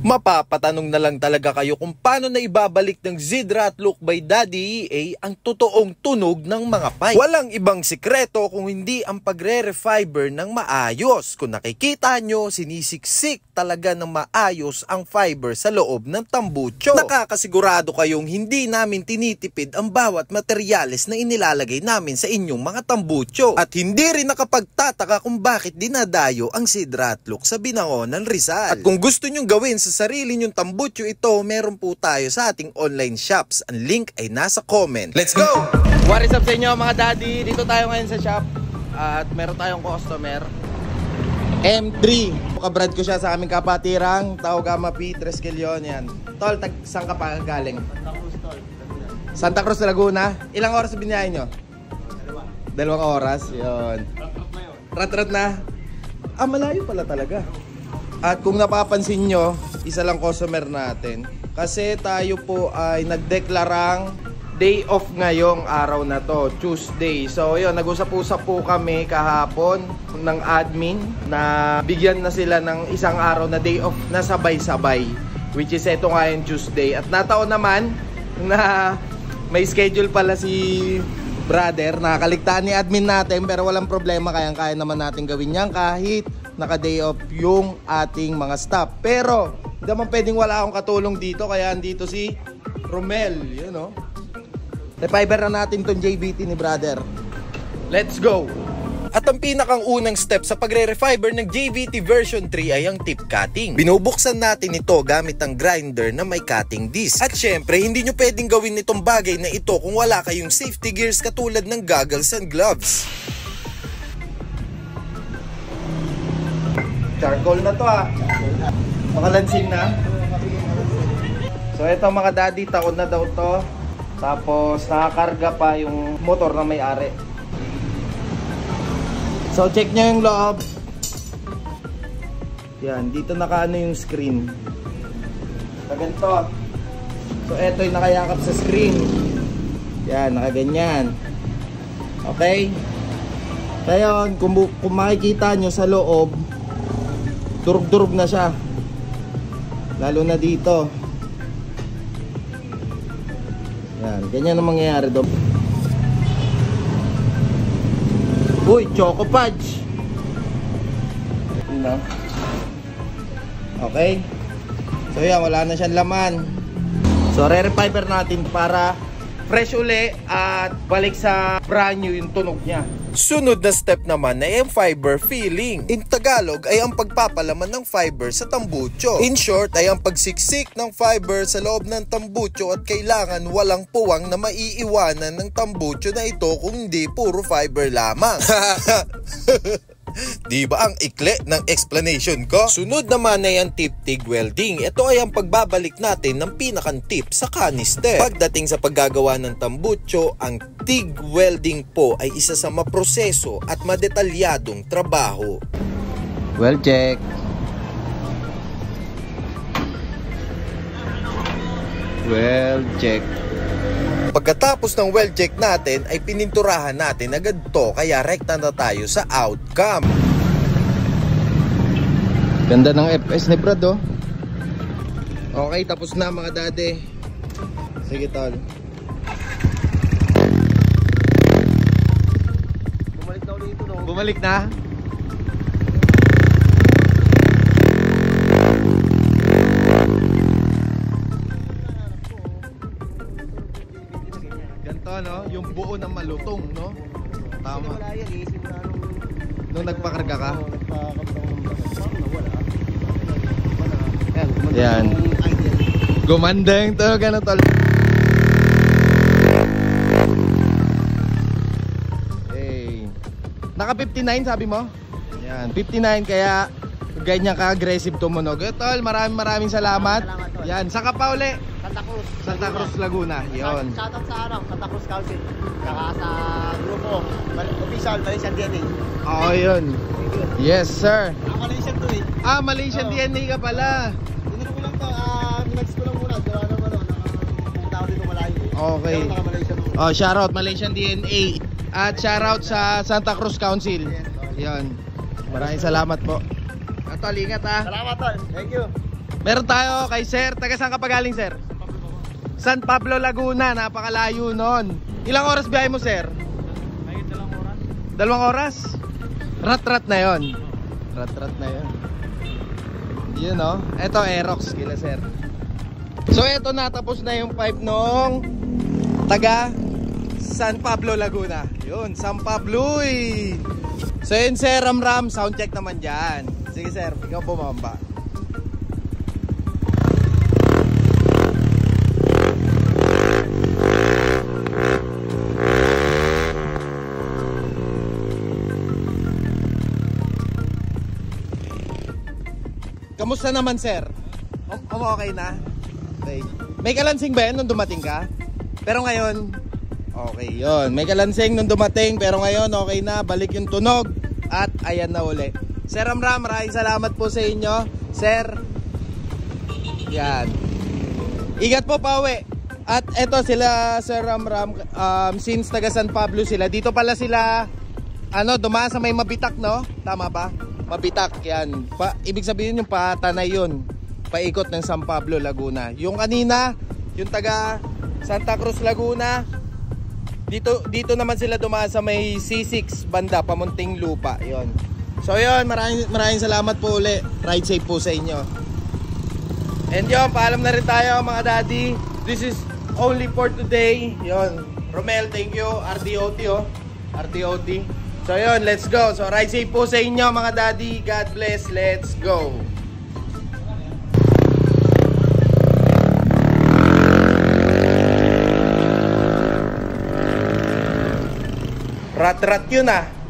Mapapatanong na lang talaga kayo kung paano na ibabalik ng Zidra at Look by Daddy EA ang totoong tunog ng mga pipe. Walang ibang sikreto kung hindi ang pagre-refiber ng maayos. Kung nakikita nyo, sinisiksik talaga ng maayos ang fiber sa loob ng tambucho. Nakakasigurado kayong hindi namin tinitipid ang bawat materyales na inilalagay namin sa inyong mga tambucho. At hindi rin nakapagtataka kung bakit dinadayo ang Zidra at Look sa Binangonan, Rizal. At kung gusto nyong gawin sa sarili nyong tambucho ito, meron po tayo sa ating online shops. Ang link ay nasa comment. Let's go! What is up sa inyo mga daddy? Dito tayo ngayon sa shop at meron tayong customer M3. Kabrad ko siya sa aming kapatirang Taogama P. Tresquelion. Yan. Tol, saan ka pa galing? Santa Cruz, tol. Santa Cruz, Laguna. Ilang oras binayahin nyo? 2 oras. Yun. Rat-rat na. Ah, malayo pala talaga. At kung napapansin nyo, isa lang customer natin. Kasi tayo po ay nagdeklarang day off ngayong araw na to, Tuesday. So yun, nag-usap-usap po kami kahapon ng admin na bigyan na sila ng isang araw na day off na sabay-sabay. Which is ito nga yung Tuesday. At nataon naman na may schedule pala si brother. Nakakaligtaan ni admin natin pero walang problema. Kaya naman natin gawin yan kahit naka-day off yung ating mga staff. Pero hindi naman pwedeng wala akong katulong dito. Kaya andito si Romel. You know? Refiber na natin tong JBT ni brother. Let's go! At ang pinakang unang step sa pagre-refiber ng JBT version 3 ay ang tip cutting. Binubuksan natin ito gamit ang grinder na may cutting disc. At syempre, hindi nyo pwedeng gawin itong bagay na ito kung wala kayong safety gears katulad ng goggles and gloves. Charcoal na to ah. Makalansing na. So ito mga daddy, taon na daw to. Tapos nakakarga pa yung motor na may-ari. So check nyo yung loob. Yan, dito nakaano yung screen. So ganito. So ito yung nakayakap sa screen. Yan, nakaganyan. Okay. Kaya kung makikita nyo sa loob, durug-durug na siya. Lalo na dito. Yan, ganyan ang mangyayari doon. Uy, Choco Fudge. No. Okay. So yan, wala na siyang laman. So re-refiber natin para fresh uli at balik sa brand new yung tunog niya. Sunod na step naman ay ang fiber filling. In Tagalog ay ang pagpapalaman ng fiber sa tambucho. In short ay ang pagsiksik ng fiber sa loob ng tambucho at kailangan walang puwang na maiiwanan ng tambucho na ito kung hindi puro fiber lamang. Di ba ang ikli ng explanation ko? Sunod naman ay ang tip TIG welding. Ito ay ang pagbabalik natin ng pinakang tip sa canister. Pagdating sa paggagawa ng tambucho, ang TIG welding po ay isa sa maproseso at madetalyadong trabaho. Well check. Well check. Pagkatapos ng well check natin ay pininturahan natin agad to kaya rekta na tayo sa outcome. Ganda ng FS ni Brad oh. Okay, tapos na mga daddy. Sige tol. Bumalik na ulit ito no? Bumalik na? No? Yung buo ng malutong, no? Tama. Nung nagpakarga ka? Yan. Gumanda yung to, gano'n tol. Hey. Naka 59 sabi mo? Yan, 59 kaya ganyan ka-aggressive tumunog. Tol, maraming salamat. Yan, saka pa uli. Santa Cruz, Laguna. Yun. Shoutout sa Santa Cruz Council. Saka sa grupo official Malaysian DNA. Oo, yun. Yes, sir. Malaysian to eh. Ah, Malaysian DNA ka pala. Tinuro ko lang to. Minags ko lang muna. Gawa naman tao dito malayo eh. Okay. Oh, shoutout Malaysian DNA. At shoutout sa Santa Cruz Council. Yun. Maraming salamat po. Tol, ingat ha. Salamat tol. Thank you. Meron tayo kay Sir. Taga saan ka pa galing, Sir? San Pablo, Laguna. Napakalayo nun. Ilang oras biyahe mo, Sir? May 2 oras. 2 oras? Rat-rat na yon. Rat-rat na yon. Yun o. Eto Aerox kila Sir. So eto na, tapos na yung pipe nung taga San Pablo, Laguna. Yun, San Pablo eh. So yun Sir, Ram, sound check naman dyan. Sige Sir, ikaw bumamba. Kamusta naman Sir? Okay na? Okay. May kalansing ba yun nung dumating ka? Pero ngayon, okay yun. May kalansing nung dumating pero ngayon okay na. Balik yung tunog at ayan na uli. Sir Ram, maraming salamat po sa inyo. Sir, yan. Ingat po pauwi. At eto sila Sir Ram, since taga San Pablo sila. Dito pala sila dumaan sa may Mabitak, no? Tama ba? Mabitak, yan. Ibig sabihin yung patanay yun. Paikot ng San Pablo, Laguna. Yung kanina, yung taga Santa Cruz, Laguna. Dito naman sila dumaan sa may C6 banda, pamunting lupa. Yon. So yun, maraming salamat po uli. Ride safe po sa inyo. And yun, paalam na rin tayo mga daddy. This is only for today. Yon. Romel, thank you. RDOT RDOT. So yun, let's go. So ride safe po sa inyo mga daddy. God bless. Let's go. Rat-rat yun ah.